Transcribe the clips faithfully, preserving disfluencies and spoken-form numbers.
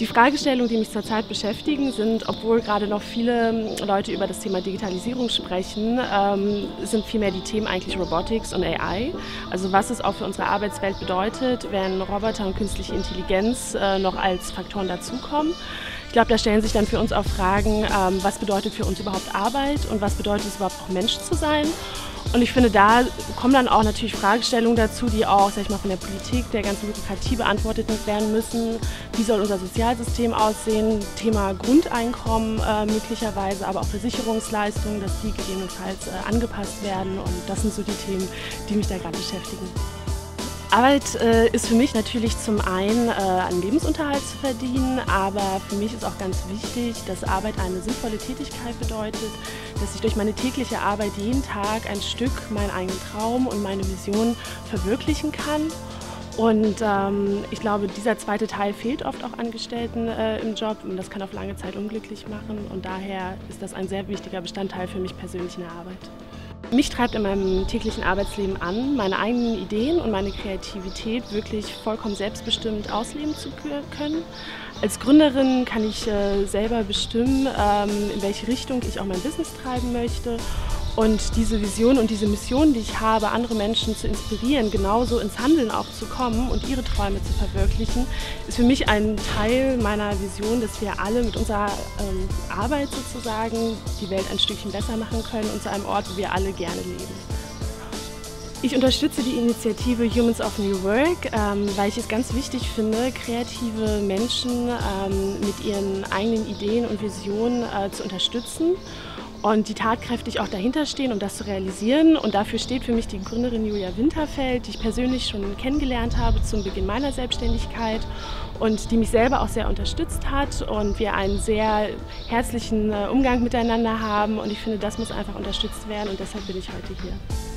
Die Fragestellungen, die mich zurzeit beschäftigen, sind, obwohl gerade noch viele Leute über das Thema Digitalisierung sprechen, ähm, sind vielmehr die Themen eigentlich Robotics und A I. Also was es auch für unsere Arbeitswelt bedeutet, wenn Roboter und künstliche Intelligenz äh, noch als Faktoren dazukommen. Ich glaube, da stellen sich dann für uns auch Fragen, ähm, was bedeutet für uns überhaupt Arbeit und was bedeutet es überhaupt auch Mensch zu sein. Und ich finde, da kommen dann auch natürlich Fragestellungen dazu, die auch, sag ich mal, von der Politik, der ganzen Bürokratie beantwortet werden müssen. Wie soll unser Sozialsystem aussehen? Thema Grundeinkommen äh, möglicherweise, aber auch Versicherungsleistungen, dass die gegebenenfalls äh, angepasst werden. Und das sind so die Themen, die mich da gerade beschäftigen. Arbeit äh, ist für mich natürlich zum einen äh, einen Lebensunterhalt zu verdienen, aber für mich ist auch ganz wichtig, dass Arbeit eine sinnvolle Tätigkeit bedeutet, dass ich durch meine tägliche Arbeit jeden Tag ein Stück meinen eigenen Traum und meine Vision verwirklichen kann. Und ähm, ich glaube, dieser zweite Teil fehlt oft auch Angestellten äh, im Job und das kann auf lange Zeit unglücklich machen und daher ist das ein sehr wichtiger Bestandteil für mich persönlich in der Arbeit. Mich treibt in meinem täglichen Arbeitsleben an, meine eigenen Ideen und meine Kreativität wirklich vollkommen selbstbestimmt ausleben zu können. Als Gründerin kann ich äh, selber bestimmen, ähm, in welche Richtung ich auch mein Business treiben möchte. Und diese Vision und diese Mission, die ich habe, andere Menschen zu inspirieren, genauso ins Handeln auch zu kommen und ihre Träume zu verwirklichen, ist für mich ein Teil meiner Vision, dass wir alle mit unserer ähm, Arbeit sozusagen die Welt ein Stückchen besser machen können und zu einem Ort, wo wir alle gerne leben. Ich unterstütze die Initiative Humans of New Work, ähm, weil ich es ganz wichtig finde, kreative Menschen ähm, mit ihren eigenen Ideen und Visionen äh, zu unterstützen. Und die tatkräftig auch dahinter stehen, um das zu realisieren. Und dafür steht für mich die Gründerin Julia Winterfeld, die ich persönlich schon kennengelernt habe zum Beginn meiner Selbstständigkeit und die mich selber auch sehr unterstützt hat und wir einen sehr herzlichen Umgang miteinander haben. Und ich finde, das muss einfach unterstützt werden und deshalb bin ich heute hier.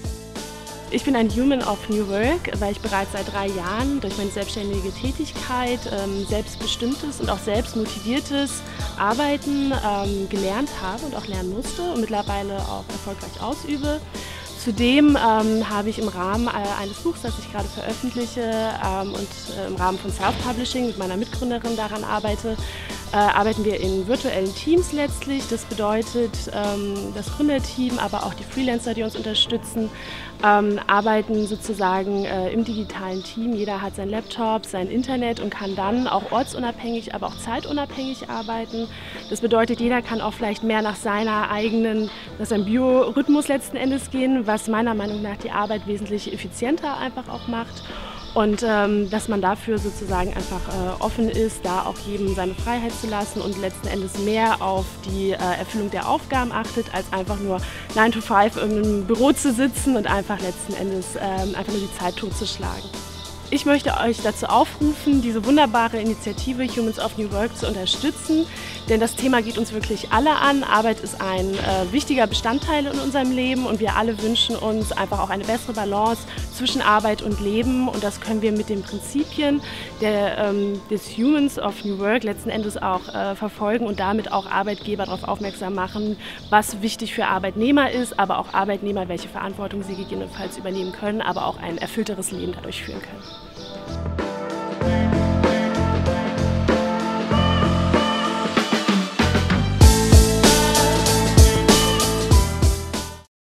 Ich bin ein Human of New Work, weil ich bereits seit drei Jahren durch meine selbstständige Tätigkeit ähm, selbstbestimmtes und auch selbstmotiviertes Arbeiten ähm, gelernt habe und auch lernen musste und mittlerweile auch erfolgreich ausübe. Zudem ähm, habe ich im Rahmen äh, eines Buchs, das ich gerade veröffentliche ähm, und äh, im Rahmen von Self-Publishing mit meiner Mitgründerin daran arbeite, äh, arbeiten wir in virtuellen Teams letztlich. Das bedeutet, ähm, das Gründerteam, aber auch die Freelancer, die uns unterstützen, ähm, arbeiten sozusagen äh, im digitalen Team. Jeder hat sein Laptop, sein Internet und kann dann auch ortsunabhängig, aber auch zeitunabhängig arbeiten. Das bedeutet, jeder kann auch vielleicht mehr nach seiner eigenen, nach seinem Biorhythmus letzten Endes gehen, was meiner Meinung nach die Arbeit wesentlich effizienter einfach auch macht. Und ähm, dass man dafür sozusagen einfach äh, offen ist, da auch jedem seine Freiheit zu lassen und letzten Endes mehr auf die äh, Erfüllung der Aufgaben achtet, als einfach nur nine to five in einem Büro zu sitzen und einfach letzten Endes ähm, einfach nur die Zeit totzuschlagen. Ich möchte euch dazu aufrufen, diese wunderbare Initiative Humans of New Work zu unterstützen, denn das Thema geht uns wirklich alle an. Arbeit ist ein äh, wichtiger Bestandteil in unserem Leben und wir alle wünschen uns einfach auch eine bessere Balance zwischen Arbeit und Leben und das können wir mit den Prinzipien der, ähm, des Humans of New Work letzten Endes auch äh, verfolgen und damit auch Arbeitgeber darauf aufmerksam machen, was wichtig für Arbeitnehmer ist, aber auch Arbeitnehmer, welche Verantwortung sie gegebenenfalls übernehmen können, aber auch ein erfüllteres Leben dadurch führen können.